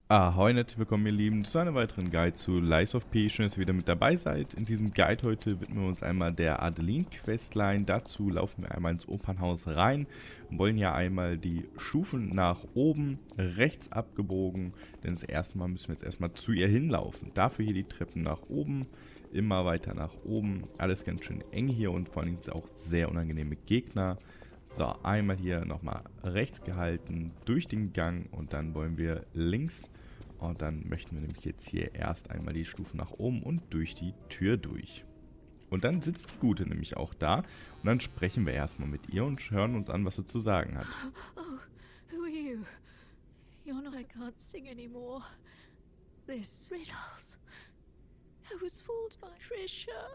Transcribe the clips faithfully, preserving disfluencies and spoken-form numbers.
Ahoi, herzlich willkommen ihr Lieben zu einem weiteren Guide zu Lies of P. Schön, dass ihr wieder mit dabei seid. In diesem Guide heute widmen wir uns einmal der Adeline-Questline. Dazu laufen wir einmal ins Opernhaus rein und wollen ja einmal die Stufen nach oben, rechts abgebogen, denn das erste Mal müssen wir jetzt erstmal zu ihr hinlaufen. Dafür hier die Treppen nach oben, immer weiter nach oben. Alles ganz schön eng hier und vor allem sind es auch sehr unangenehme Gegner. So, einmal hier nochmal rechts gehalten, durch den Gang und dann wollen wir links. Und dann möchten wir nämlich jetzt hier erst einmal die Stufen nach oben und durch die Tür durch. Und dann sitzt die Gute nämlich auch da und dann sprechen wir erstmal mit ihr und hören uns an, was sie zu sagen hat. Oh, who are you? You're not. I can't sing anymore. This riddles. I was fooled by Patricia.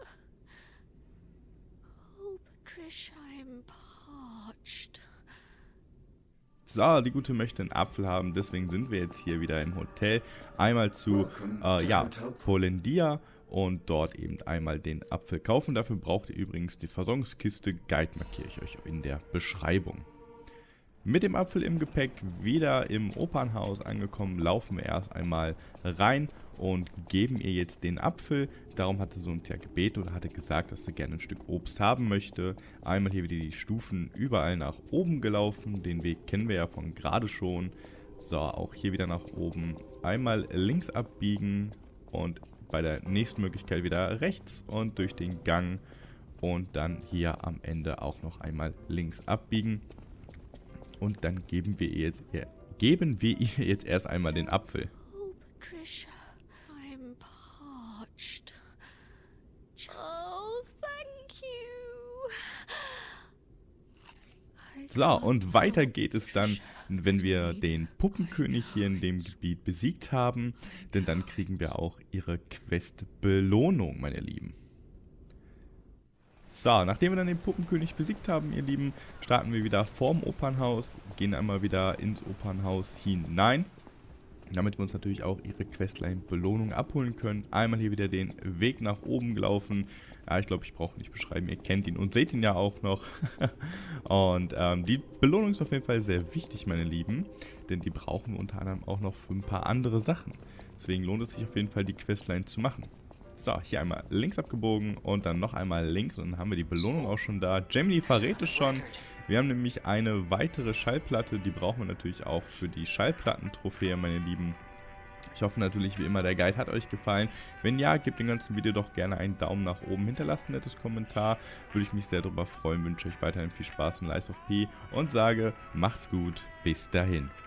Oh, Patricia, I'm parched. So, die Gute möchte einen Apfel haben, deswegen sind wir jetzt hier wieder im Hotel. Einmal zu, äh, ja, Polendia und dort eben einmal den Apfel kaufen. Dafür braucht ihr übrigens die Versorgungskiste. Guide markiere ich euch in der Beschreibung. Mit dem Apfel im Gepäck wieder im Opernhaus angekommen, laufen wir erst einmal rein und geben ihr jetzt den Apfel. Darum hatte sie uns ja gebeten oder hatte gesagt, dass sie gerne ein Stück Obst haben möchte. Einmal hier wieder die Stufen überall nach oben gelaufen. Den Weg kennen wir ja von gerade schon. So, auch hier wieder nach oben. Einmal links abbiegen und bei der nächsten Möglichkeit wieder rechts und durch den Gang. Und dann hier am Ende auch noch einmal links abbiegen. Und dann geben wir ihr jetzt, geben wir ihr jetzt erst einmal den Apfel. Oh, Patricia, I'm parched. Oh, thank you. So, und weiter geht es dann, wenn wir den Puppenkönig hier in dem Gebiet besiegt haben. Denn dann kriegen wir auch ihre Quest-Belohnung, meine Lieben. So, nachdem wir dann den Puppenkönig besiegt haben, ihr Lieben, starten wir wieder vorm Opernhaus, gehen einmal wieder ins Opernhaus hinein, damit wir uns natürlich auch ihre Questline-Belohnung abholen können. Einmal hier wieder den Weg nach oben gelaufen. Ja, ich glaube, ich brauche nicht beschreiben, ihr kennt ihn und seht ihn ja auch noch. Und ähm, die Belohnung ist auf jeden Fall sehr wichtig, meine Lieben, denn die brauchen wir unter anderem auch noch für ein paar andere Sachen. Deswegen lohnt es sich auf jeden Fall, die Questline zu machen. So, hier einmal links abgebogen und dann noch einmal links und dann haben wir die Belohnung auch schon da. Gemini verrät es schon. Wir haben nämlich eine weitere Schallplatte, die brauchen wir natürlich auch für die Schallplatten-Trophäe, meine Lieben. Ich hoffe natürlich, wie immer, der Guide hat euch gefallen. Wenn ja, gebt dem ganzen Video doch gerne einen Daumen nach oben, hinterlasst ein nettes Kommentar. Würde ich mich sehr darüber freuen, wünsche euch weiterhin viel Spaß in Lies of P und sage, macht's gut, bis dahin.